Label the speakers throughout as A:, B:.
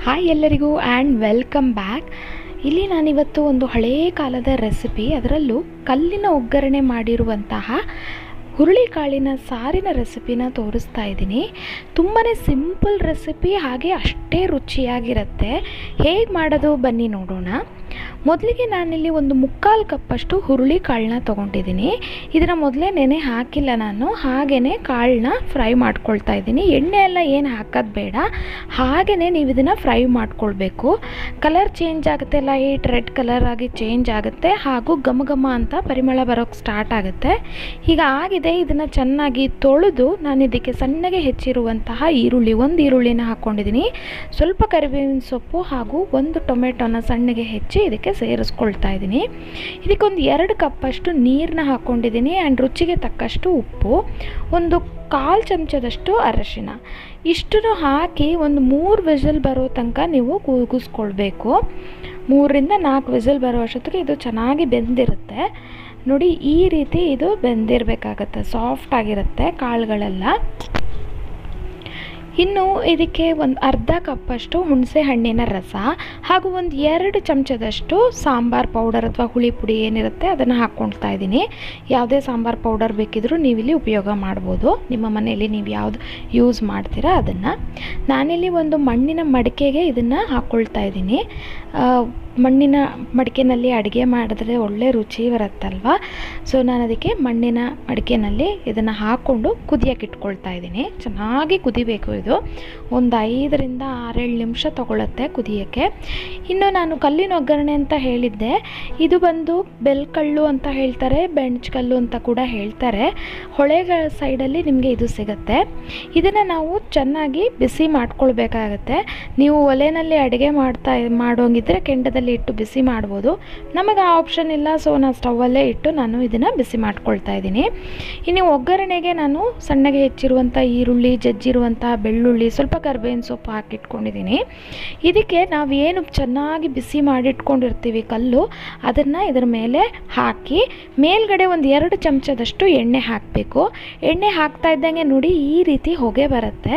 A: Hi ಎಲ್ಲರಿಗೂ and welcome back. ಇಲ್ಲಿ ನಾನಿವತ್ತು ಒಂದು ಹಳೆಯ ಕಾಲದ ರೆಸಿಪಿ, ಅದರಲ್ಲೂ ಕಲ್ಲಿನ ಒಗ್ಗರಣೆ ಮಾಡಿರುವಂತಹ ಹುರುಳಿಕಾಳಿನ ಸಾರಿನ ರೆಸಿಪಿನ ತೋರಿಸ್ತಾ ಇದ್ದೀನಿ. ತುಂಬಾ ಸಿಂಪಲ್ ರೆಸಿಪಿ, ಹಾಗೆ ಅಷ್ಟೇ ರುಚಿಯಾಗಿರುತ್ತೆ. ಹೇಗೆ ಮಾಡೋದು ಬನ್ನಿ ನೋಡೋಣ. ಮೊದಲಿಗೆ ನಾನಿಲ್ಲಿ ಒಂದು 3/4 ಕಪ್ಪಷ್ಟು ಹುರುಳಿಕಾಳನ್ನ ತೊಗೊಂಡಿದ್ದೀನಿ. ಇದನ್ನು ಮೊದಲೇ ನೆನೆ ಹಾಕಿಲ್ಲ ನಾನು, ಹಾಗೆಯೇ ಕಾಳನ್ನ ಫ್ರೈ ಮಾಡ್ಕೊಳ್ತಾ ಇದ್ದೀನಿ. ಎಣ್ಣೆ ಎಲ್ಲ ಏನು ಹಾಕೋದು ಬೇಡ, ಹಾಗೆಯೇ ನೀವು ಇದನ್ನು ಫ್ರೈ ಮಾಡ್ಕೊಳ್ಬೇಕು. ಕಲರ್ ಚೇಂಜ್ ಆಗುತ್ತೆ, ಲೈಟ್ ರೆಡ್ ಕಲರ್ ಆಗಿ ಚೇಂಜ್ ಆಗುತ್ತೆ, ಹಾಗೂ ಘಮ ಘಮ ಅಂತ ಪರಿಮಳ ಬರೋಕ್ಕೆ ಸ್ಟಾರ್ಟ್ ಆಗುತ್ತೆ. ಈಗ ಆಗಿದೆ, ಇದನ್ನು ಚೆನ್ನಾಗಿ ತೊಳೆದು ನಾನು ಇದಕ್ಕೆ ಸಣ್ಣಗೆ ಹೆಚ್ಚಿರುವಂತಹ ಒಂದು ಈರುಳ್ಳಿನ ಹಾಕ್ಕೊಂಡಿದ್ದೀನಿ. ಸ್ವಲ್ಪ ಕರಿಬೇವಿನ ಸೊಪ್ಪು ಹಾಗೂ ಒಂದು ಟೊಮೆಟೊನ ಸಣ್ಣಗೆ ಹೆಚ್ಚಿ ಇದಕ್ಕೆ ಸೇರಿಸ್ಕೊಳ್ತಾ ಇದ್ದೀನಿ. ಇದಕ್ಕೊಂದು 2 ಕಪ್ಪಷ್ಟು ನೀರನ್ನ ಹಾಕ್ಕೊಂಡಿದ್ದೀನಿ. ಆ್ಯಂಡ್ ರುಚಿಗೆ ತಕ್ಕಷ್ಟು ಉಪ್ಪು, ಒಂದು 1/4 ಚಮಚದಷ್ಟು ಅರಶಿನ, ಇಷ್ಟನ್ನು ಹಾಕಿ ಒಂದು 3 ವಿಸಿಲ್ ಬರೋ ತನಕ ನೀವು ಕೂಗಿಸ್ಕೊಳ್ಬೇಕು. 3ರಿಂದ 4 ವಿಸಿಲ್ ಬರೋ ಅಷ್ಟೊತ್ತಿಗೆ ಇದು ಚೆನ್ನಾಗಿ ಬೆಂದಿರುತ್ತೆ. ನೋಡಿ, ಈ ರೀತಿ ಇದು ಬೆಂದಿರಬೇಕಾಗತ್ತೆ, ಸಾಫ್ಟ್ ಆಗಿರುತ್ತೆ ಕಾಳುಗಳೆಲ್ಲ. ಇನ್ನು ಇದಕ್ಕೆ ಒಂದು ಅರ್ಧ ಕಪ್ಪಷ್ಟು ಹುಣಸೆ ಹಣ್ಣಿನ ರಸ ಹಾಗೂ ಒಂದು 2 ಚಮಚದಷ್ಟು ಸಾಂಬಾರ್ ಪೌಡರ್ ಅಥವಾ ಹುಳಿ ಪುಡಿ ಏನಿರುತ್ತೆ ಅದನ್ನು ಹಾಕ್ಕೊಳ್ತಾ ಇದ್ದೀನಿ. ಯಾವುದೇ ಸಾಂಬಾರ್ ಪೌಡರ್ ಬೇಕಿದ್ರೂ ನೀವಿಲ್ಲಿ ಉಪಯೋಗ ಮಾಡ್ಬೋದು, ನಿಮ್ಮ ಮನೆಯಲ್ಲಿ ನೀವು ಯಾವುದು ಯೂಸ್ ಮಾಡ್ತೀರಾ ಅದನ್ನು. ನಾನಿಲ್ಲಿ ಒಂದು ಮಣ್ಣಿನ ಮಡಿಕೆಗೆ ಇದನ್ನು ಹಾಕ್ಕೊಳ್ತಾ ಇದ್ದೀನಿ. ಮಣ್ಣಿನ ಮಡಿಕೆನಲ್ಲಿ ಅಡುಗೆ ಮಾಡಿದ್ರೆ ಒಳ್ಳೆ ರುಚಿ ಬರುತ್ತಲ್ವ. ಸೊ ನಾನು ಅದಕ್ಕೆ ಮಣ್ಣಿನ ಮಡಿಕೆನಲ್ಲಿ ಇದನ್ನು ಹಾಕ್ಕೊಂಡು ಕುದಿಯೋಕೆ ಇಟ್ಕೊಳ್ತಾ ಇದ್ದೀನಿ. ಚೆನ್ನಾಗಿ ಕುದಿಬೇಕು. ಇದು ಒಂದು 5ರಿಂದ 6-7 ನಿಮಿಷ ತೊಗೊಳುತ್ತೆ ಕುದಿಯೋಕ್ಕೆ. ಇನ್ನು ನಾನು ಕಲ್ಲಿನ ಒಗ್ಗರಣೆ ಅಂತ ಹೇಳಿದ್ದೆ, ಇದು ಬಂದು ಬೆಲ್ಕಲ್ಲು ಅಂತ ಹೇಳ್ತಾರೆ, ಬೆಂಚ್ಕಲ್ಲು ಅಂತ ಕೂಡ ಹೇಳ್ತಾರೆ. ಹೊಳೆಗಳ ಸೈಡಲ್ಲಿ ನಿಮಗೆ ಇದು ಸಿಗುತ್ತೆ. ಇದನ್ನು ನಾವು ಚೆನ್ನಾಗಿ ಬಿಸಿ ಮಾಡ್ಕೊಳ್ಬೇಕಾಗತ್ತೆ. ನೀವು ಒಲೆಯಲ್ಲಿ ಅಡುಗೆ ಮಾಡೋಂಗಿದ್ರೆ ಕೆಂಡದಲ್ಲಿ ಇಟ್ಟು ಬಿಸಿ ಮಾಡ್ಬೋದು. ನಮಗೆ ಆ ಆಪ್ಷನ್ ಇಲ್ಲ, ಸೊ ನಾನು ಸ್ಟವಲ್ಲೇ ಇಟ್ಟು ನಾನು ಇದನ್ನು ಬಿಸಿ ಮಾಡ್ಕೊಳ್ತಾ ಇದ್ದೀನಿ. ಇನ್ನು ಒಗ್ಗರಣೆಗೆ ನಾನು ಸಣ್ಣಗೆ ಹೆಚ್ಚಿರುವಂಥ ಈರುಳ್ಳಿ, ಜಜ್ಜಿರುವಂಥ ಬೆಳ್ಳುಳ್ಳಿ, ಸ್ವಲ್ಪ ಕರಿಬೇವಿನ ಸೊಪ್ಪು ಹಾಕಿಟ್ಕೊಂಡಿದ್ದೀನಿ. ಇದಕ್ಕೆ ನಾವೇನು ಚೆನ್ನಾಗಿ ಬಿಸಿ ಮಾಡಿಟ್ಕೊಂಡಿರ್ತೀವಿ ಕಲ್ಲು, ಅದನ್ನು ಇದರ ಮೇಲೆ ಹಾಕಿ ಮೇಲ್ಗಡೆ ಒಂದು 2 ಚಮಚದಷ್ಟು ಎಣ್ಣೆ ಹಾಕಬೇಕು. ಎಣ್ಣೆ ಹಾಕ್ತಾ ಇದ್ದಂಗೆ ನೋಡಿ ಈ ರೀತಿ ಹೊಗೆ ಬರುತ್ತೆ.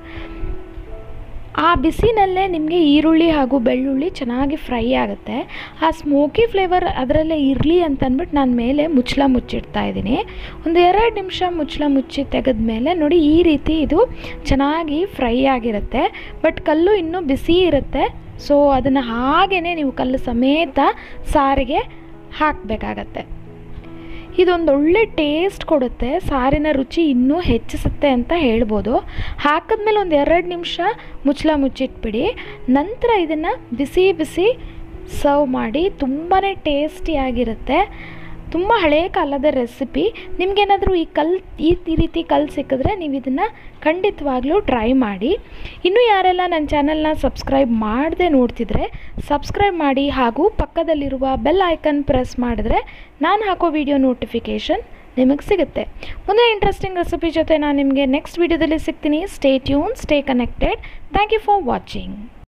A: ಆ ಬಿಸಿನಲ್ಲೇ ನಿಮಗೆ ಈರುಳ್ಳಿ ಹಾಗೂ ಬೆಳ್ಳುಳ್ಳಿ ಚೆನ್ನಾಗಿ ಫ್ರೈ ಆಗುತ್ತೆ. ಆ ಸ್ಮೋಕಿ ಫ್ಲೇವರ್ ಅದರಲ್ಲೇ ಇರಲಿ ಅಂತ ಅಂದ್ಬಿಟ್ಟು ನಾನು ಮೇಲೆ ಮುಚ್ಚಳ ಮುಚ್ಚಿಡ್ತಾ ಇದ್ದೀನಿ. ಒಂದು 2 ನಿಮಿಷ ಮುಚ್ಚಳ ಮುಚ್ಚಿ ತೆಗೆದ ಮೇಲೆ ನೋಡಿ ಈ ರೀತಿ ಇದು ಚೆನ್ನಾಗಿ ಫ್ರೈ ಆಗಿರುತ್ತೆ. ಬಟ್ ಕಲ್ಲು ಇನ್ನೂ ಬಿಸಿ ಇರುತ್ತೆ, ಸೊ ಅದನ್ನು ಹಾಗೇ ನೀವು ಕಲ್ಲು ಸಮೇತ ಸಾರಿಗೆ ಹಾಕಬೇಕಾಗತ್ತೆ. ಇದೊಂದು ಒಳ್ಳೆ ಟೇಸ್ಟ್ ಕೊಡುತ್ತೆ, ಸಾರಿನ ರುಚಿ ಇನ್ನೂ ಹೆಚ್ಚಿಸುತ್ತೆ ಅಂತ ಹೇಳ್ಬೋದು. ಹಾಕಿದ್ಮೇಲೆ ಒಂದು 2 ನಿಮಿಷ ಮುಚ್ಚಳ ಮುಚ್ಚಿಟ್ಬಿಡಿ. ನಂತರ ಇದನ್ನು ಬಿಸಿ ಬಿಸಿ ಸರ್ವ್ ಮಾಡಿ. ತುಂಬಾ ಟೇಸ್ಟಿಯಾಗಿರುತ್ತೆ. ತುಂಬ ಹಳೆಯ ಕಾಲದ ರೆಸಿಪಿ. ನಿಮಗೇನಾದರೂ ಈ ರೀತಿ ಕಲ್ಲು ಸಿಕ್ಕಿದ್ರೆ ನೀವು ಇದನ್ನು ಖಂಡಿತವಾಗ್ಲೂ ಟ್ರೈ ಮಾಡಿ. ಇನ್ನೂ ಯಾರೆಲ್ಲ ನನ್ನ ಚಾನಲ್ನ ಸಬ್ಸ್ಕ್ರೈಬ್ ಮಾಡದೆ ನೋಡ್ತಿದ್ರೆ ಸಬ್ಸ್ಕ್ರೈಬ್ ಮಾಡಿ, ಹಾಗೂ ಪಕ್ಕದಲ್ಲಿರುವ ಬೆಲ್ ಐಕನ್ ಪ್ರೆಸ್ ಮಾಡಿದ್ರೆ ನಾನು ಹಾಕೋ ವಿಡಿಯೋ ನೋಟಿಫಿಕೇಷನ್ ನಿಮಗೆ ಸಿಗುತ್ತೆ. ಮುಂದೆ ಇಂಟ್ರೆಸ್ಟಿಂಗ್ ರೆಸಿಪಿ ಜೊತೆ ನಾನು ನಿಮಗೆ ನೆಕ್ಸ್ಟ್ ವಿಡಿಯೋದಲ್ಲಿ ಸಿಗ್ತೀನಿ. Stay tune, stay connected. Thank you for watching.